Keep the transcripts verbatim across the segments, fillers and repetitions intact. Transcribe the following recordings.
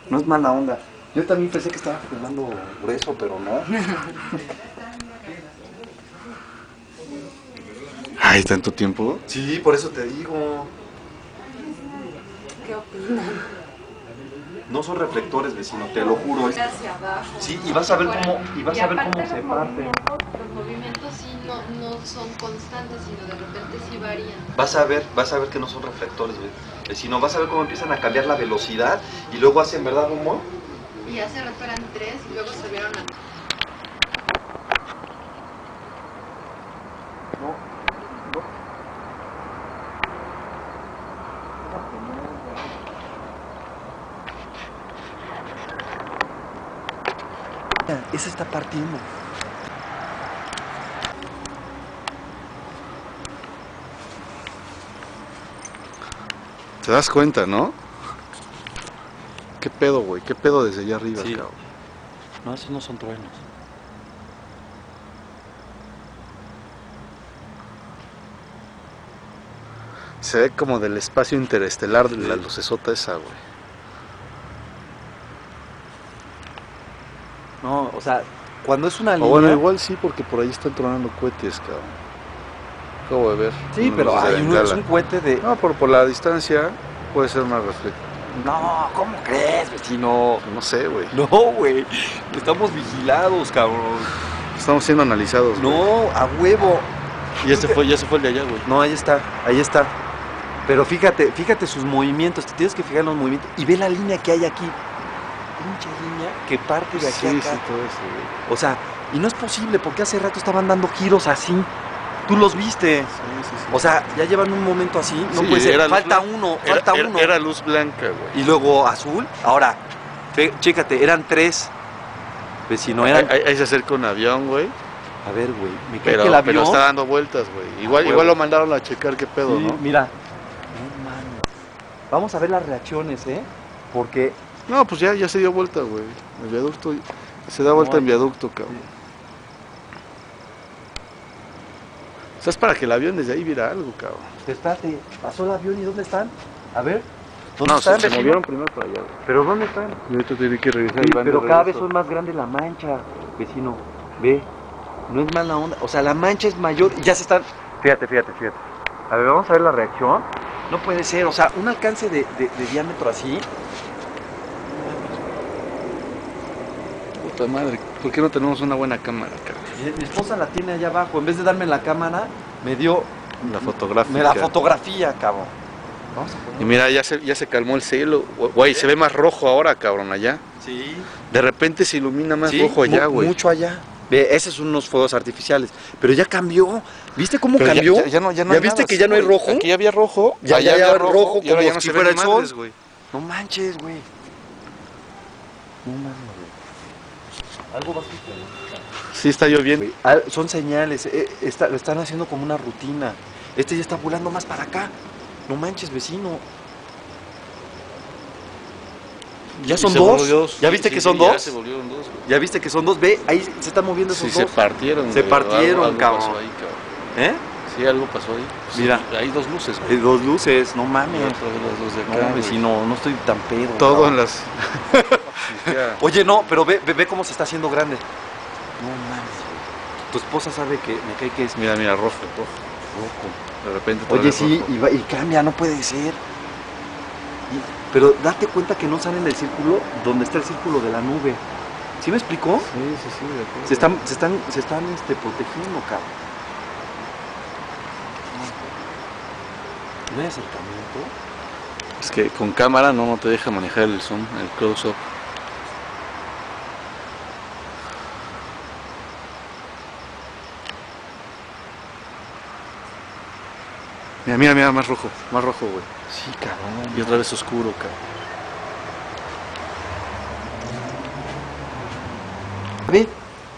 No es mala onda. Yo también pensé que estaba fumando grueso, pero no. Ay, ¿tanto tiempo? Sí, por eso te digo. ¿Qué opinan? No son reflectores, vecino, te lo juro. Hacia abajo. Sí, y vas a ver cómo, y vas Y a ver aparte cómo se los parte. movimientos, los movimientos sí no, no son constantes, sino de repente sí varían. Vas a ver, vas a ver que no son reflectores, güey. Vecino, vas a ver cómo empiezan a cambiar la velocidad y luego hacen, ¿verdad, humo? Y hace rato eran tres y luego se vieron a... No, no. Esa está partiendo. ¿Te das cuenta, no? ¿Qué pedo, güey? ¿Qué pedo desde allá arriba, Sí. cabrón? No, esos no son truenos. Se ve como del espacio interestelar de la lucesota esa, güey. No, o sea, cuando es una O línea... bueno, igual sí, porque por ahí están tronando cohetes, cabrón. Acabo de ver. Sí, unos pero desde hay la uno, es Bengala. un cohete de... No, por, por la distancia puede ser una reflexión. No, ¿cómo crees, vecino? No sé, güey. No, güey. Estamos vigilados, cabrón. Estamos siendo analizados, güey. No, a huevo. Ya se fue, ya se fue el de allá, güey. No, ahí está, ahí está. Pero fíjate, fíjate sus movimientos. Te tienes que fijar en los movimientos. Y ve la línea que hay aquí. Pinche línea que parte de aquí Sí, a sí, acá. todo eso, güey. O sea, y no es posible porque hace rato estaban dando giros así. Tú los viste. Sí, sí, sí. O sea, ya llevan un momento así. No Sí, puede ser. era luz Falta blan- uno, era- falta era- uno. Era luz blanca, güey. Y luego azul. Ahora, fe- chécate, eran tres. Vecino, eran. Ahí, ahí se acerca un avión, güey. A ver, güey, me cae Pero, que el avión... pero está dando vueltas, güey. Igual, huevo. igual lo mandaron a checar qué pedo, Sí, ¿no? mira. No mames. Vamos a ver las reacciones, ¿eh? Porque... No, pues ya, ya se dio vuelta, güey. El viaducto se da vuelta No, en viaducto, cabrón. O sea, es para que el avión desde ahí viera algo, cabrón. Espérate, pasó el avión y ¿dónde están? A ver. ¿Dónde No, están, se, se vecino? movieron primero para allá, güey. ¿Pero dónde están? Y ahorita tiene que revisar Sí, el van de pero cada vez regreso. son más grande la mancha, vecino. Ve, no es mala onda. O sea, la mancha es mayor y ya se están... Fíjate, fíjate, fíjate. A ver, vamos a ver la reacción. No puede ser, o sea, un alcance de, de, de diámetro así. Puta madre, ¿por qué no tenemos una buena cámara, cabrón? Mi esposa la tiene allá abajo. En vez de darme la cámara, me dio... La fotográfica. Me la fotografía, cabrón. Vamos a poner... Y mira, ya se, ya se calmó el cielo. Güey, se ve más rojo ahora, cabrón, allá. Sí. De repente se ilumina más Sí, rojo allá, mu- güey. Mucho allá. Ve, esos son unos fuegos artificiales. Pero ya cambió. ¿Viste cómo Pero ya- cambió? Ya, ya no, ya no ¿Ya hay viste nada, que sí, ya no hay güey. rojo? Aquí ya había rojo. Ya, allá ya había había rojo, y ahora como ya no si se ve fuera ni el sol. madres, güey. No manches, güey. No mames, güey. Algo va a suceder. Sí, está lloviendo. Ah, son señales. eh, está- lo están haciendo como una rutina. Este ya está volando más para acá. No manches, vecino. Ya Y son se dos. volvió dos. ¿Ya Sí, viste sí, que son sí, ya dos? se volvieron dos, güey. ¿Ya viste que son dos? Ve, ahí se están moviendo esos Sí, dos. se partieron. Se güey. partieron, Algo- algo cabrón. pasó ahí, cabrón. ¿Eh? Sí, algo pasó ahí. Sí, Mira. hay dos luces, Hay güey. dos luces, no Y mames. otra de las dos de acá, No, güey. vecino, no estoy tan pedo. Todo cabrón. en las... Sí, ya. Oye, no, pero ve, ve, ve cómo se está haciendo grande. No mames, güey. Tu esposa sabe que me cae que es Mira, mira, rojo, rojo. rojo. De repente Oye, todavía sí, rojo. y, va- y cambia, no puede ser. Y- pero date cuenta que no salen del círculo donde está el círculo de la nube. ¿Sí me explicó? Sí, sí, sí, de acuerdo. Se están, se están, se están este, protegiendo, cabrón. ¿No hay acercamiento? Es que con cámara no, no te deja manejar el zoom, el close-up. Mira, mira, mira, más rojo, más rojo, güey. Sí, cabrón. Y otra vez oscuro, cabrón. Ve.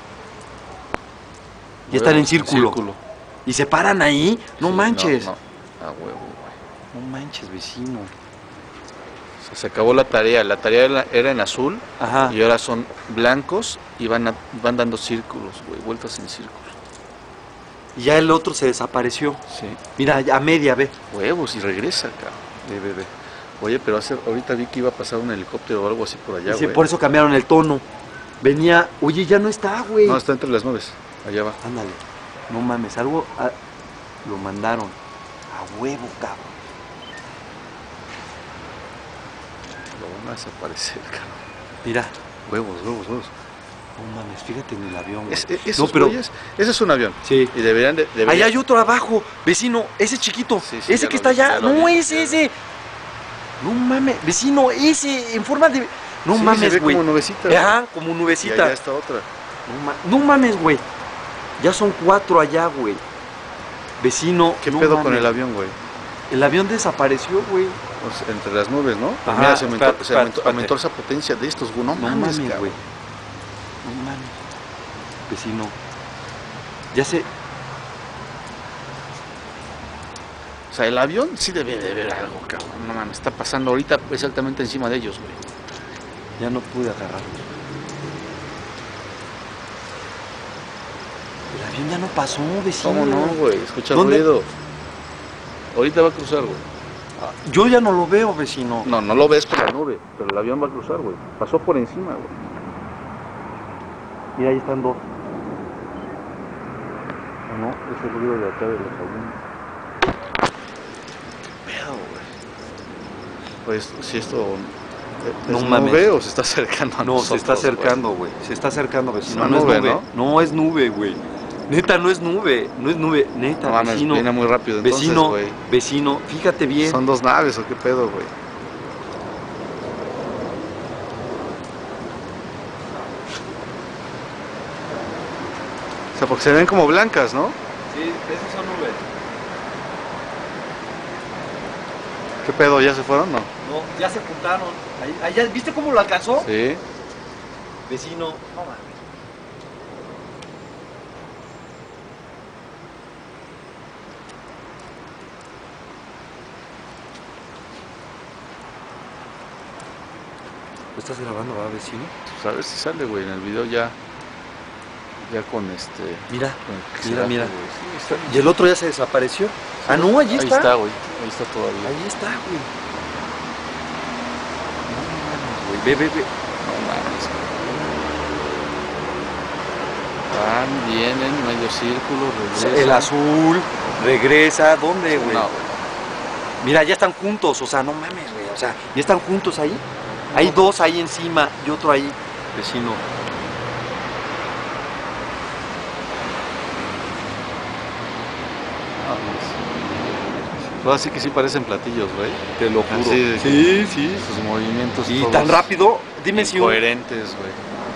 Ya están en Huevos, círculo. Y se paran ahí. No Sí, manches. No, no. A huevo, güey. No manches, vecino. O sea, se acabó la tarea. La tarea era, era en azul Ajá. y ahora son blancos y van, a- van dando círculos, güey, vueltas en círculos. Y ya el otro se desapareció. Sí. Mira, a media, ve. Huevos y regresa, cabrón. Ve, ve, ve. Oye, pero hace, ahorita vi que iba a pasar un helicóptero o algo así por allá, Dice, güey. por eso cambiaron el tono. Venía, oye, ya no está, güey. No, está entre las nubes. Allá va. Ándale, no mames, algo ah, lo mandaron a huevo, cabrón. Lo van a desaparecer, cabrón. Mira, Huevos, huevos, huevos. no mames, fíjate en el avión, güey. Es, es- esos No, pero- güeyes- ese es un avión. Sí. Y deberían de... deberían- Ahí hay otro abajo, vecino, ese chiquito, Sí, sí, ese ya que lo está vi, allá, ya lo no, vi, ese, ya. ese. No mames, vecino, ese, en forma de... No Sí, se mames, ve güey. como nubecita, güey. Ajá, como Y nubecita. allá está otra. No, ma- no mames, güey. Ya son cuatro allá, güey. Vecino, ¿Qué no pedo con mames. el avión, güey? El avión desapareció, güey. O sea, entre las nubes, ¿no? Pues Ajá, mira, se aumentó, espérate, se aumentó- espérate, aumentó esa potencia de estos, güey. No, No mames, mames, cabrón. güey. No mames. Vecino. Ya sé. O sea, el avión sí debe de ver algo, cabrón. No mames, está pasando ahorita exactamente encima de ellos, güey. Ya no pude agarrarlo. El avión ya no pasó, vecino. ¿Cómo no, güey? Escucha el ¿Dónde? ruido. Ahorita va a cruzar, güey. Yo ya no lo veo, vecino. No, no lo ves por la nube, pero el avión va a cruzar, güey. Pasó por encima, güey. Mira, ahí están dos. No, no, es el ruido de acá de los aviones. Pedo, güey. Pues, si esto... ¿Es No nube mames. o se está acercando a No, nosotros, se está güey? acercando, güey. Se está acercando, vecino. Es No, una es nube, nube. No es nube, güey. Neta, no es nube. No es nube. Neta, No mames, vecino. viene muy rápido entonces, Vecino, güey. vecino, fíjate bien. ¿Son dos naves o qué pedo, güey? O sea, porque se ven como blancas, ¿no? Sí, esas son nubes. ¿Qué pedo? ¿Ya se fueron? No. No, ya se juntaron. Ahí, ahí ya- ¿viste cómo lo alcanzó? Sí. Vecino, no mames. ¿Lo estás grabando, va, vecino? Pues a ver si sale, güey, en el video ya. Ya con este. Mira, con el mira, pixelaje, mira. güey. Sí, está bien. y el otro ya se desapareció. Ah, no, allí Ahí está. está, güey. Ahí está todavía. Ahí está, güey. No mames, güey. Ve, ve, ve. No mames, güey. Van, vienen, medio círculo, regresan. El azul regresa. ¿Dónde, güey? No, güey. Mira, ya están juntos. O sea, no mames, güey. O sea, ya están juntos ahí. Hay dos ahí encima y otro ahí, vecino. Pues así que sí parecen platillos, güey. Te lo juro. Así de- Sí, sí. Sus movimientos Y todos tan rápido. Dime si un... incoherentes, güey.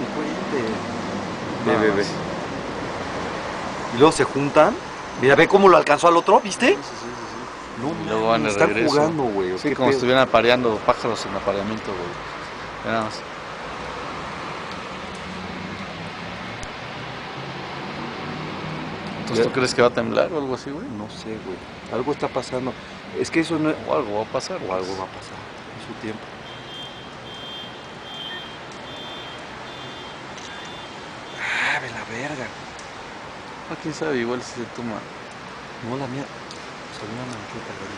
Ve, Nada ve, ve. más. Y luego se juntan. Mira, ve cómo lo alcanzó al otro, ¿viste? Sí, sí, sí, sí. No, Y luego van de están regreso. jugando, güey. ¿o Sí, qué como si pedo? estuvieran apareando pájaros en apareamiento, güey. Ve nada más. Entonces, ¿tú crees que va a temblar o algo así, güey? No sé, güey. Algo está pasando. Es que eso no es... O algo va a pasar, O güey. algo va a pasar en su tiempo. Ah, ve la verga. Ah, quién sabe, igual si se toma. No, la mía. Salió una manqueta, güey.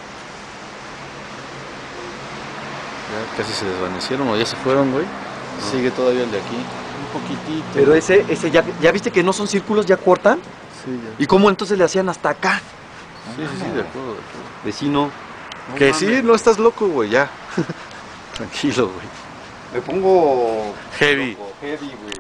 Ya casi se desvanecieron o ya se fueron, güey. No. Sigue todavía el de aquí. Un poquitito. Pero ese, ese ya, ya viste que no son círculos, ya cortan. Sí, ya. ¿Y cómo entonces le hacían hasta acá? Sí, sí, sí, de acuerdo, de acuerdo. Vecino. no que mames. sí, no estás loco, güey, ya. Tranquilo, güey. Me pongo... Heavy. loco, heavy, güey.